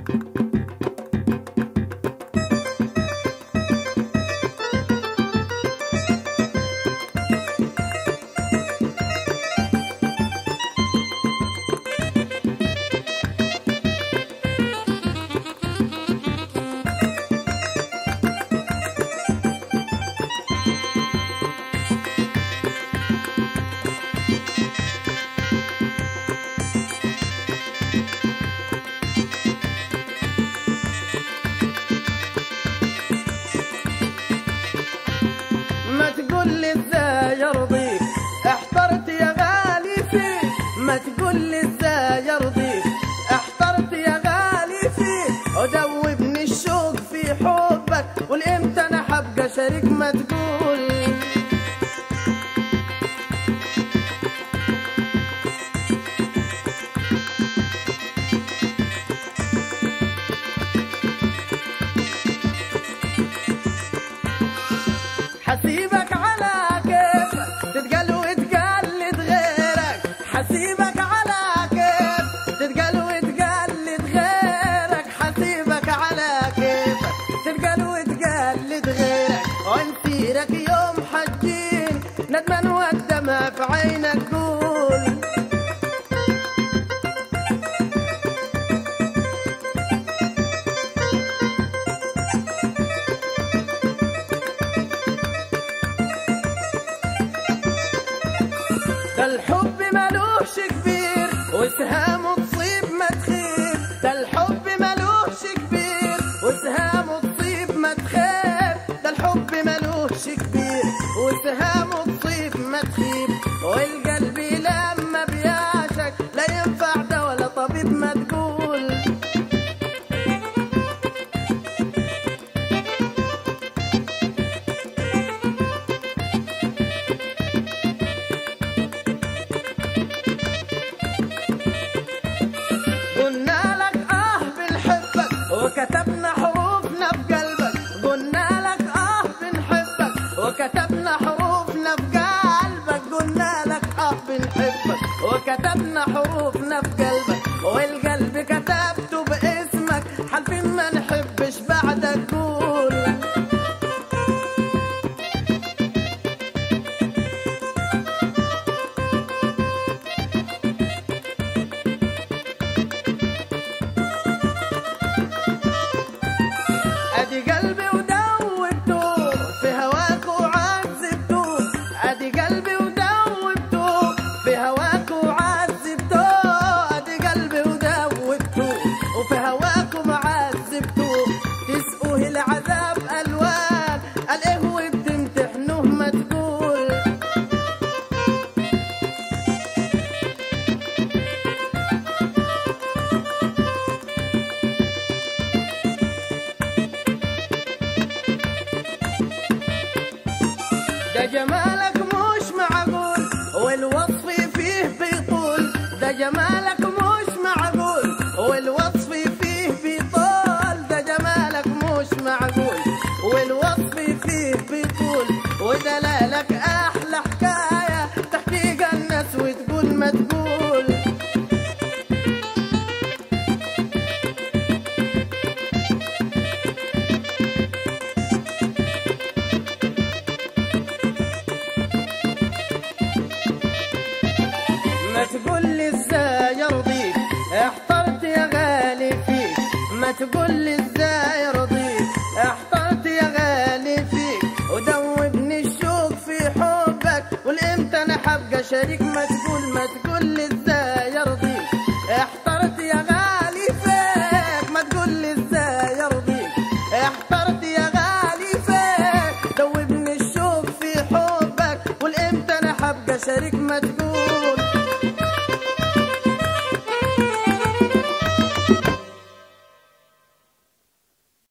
ما تقولي ازاي ارضيك احترت يا غالي فيك، ما تقولي ازاي ارضيك احترت يا غالي فيك، ودوبني الشوق في حبك والامتى انا حبقى شريك. ما تقول حسيبك على كيفك تتقل وتقلد غيرك، حسيبك على كيفك تتقل وتقلد غيرك، حسيبك على كيفك تتقل وتقلد غيرك، ونسيرك يوم حجين ندمان والدمع في عينك. قول ده الحب ملوش كبير وسهامه تصيب ما تخيب، ده الحب ملوش كبير وسهامه تصيب ما تخيب، ده الحب ملوش كبير وسهامه تصيب ما تخيب، والقلب لما بيعشق لا ينفع ده ولا طبيب. ما تقول قلنا لك بنحبك وكتبنا حروفنا في قلبك، قلنا لك بنحبك وكتبنا حروفنا في قلبك، قلنا لك بنحبك وكتبنا حروفنا في قلبك، والقلب كتبته باسمك حالفين ما نحبش بعدك. قول ادي قلبي ودوبته في هواك وعذبته، ادي قلبي ودوبته في هواك وعذبته، ادي قلبي ودوبته وفي هواك وعذبته، تسقوه العذاب الوان قال ايه وبتمتحنوه. ما تقول ده جمالك مش معقول والوصف فيه بيطول، ده جمالك مش معقول والوصف فيه بيطول، ده جمالك مش معقول والوصف فيه بيطول، ودلالك احلى حكايه تحكيها الناس وتقول. ما تقول ما تقولي ازاي ارضيك احترت يا غالي فيك، ما تقولي ازاي ارضيك احترت يا غالي فيك، ودوبني الشوق في حبك والامتى انا حبقى شريك. ما تقولي ازاي ارضيك احترت يا غالي فيك، ما تقولي ازاي ارضيك احترت يا غالي فيك، دوبني الشوق في حبك والامتى انا حبقى شريك. ما تقول